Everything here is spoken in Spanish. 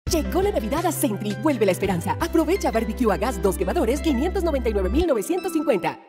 Llegó la Navidad a Sentry. Vuelve la esperanza. Aprovecha barbecue a gas 2 quemadores, 599,950.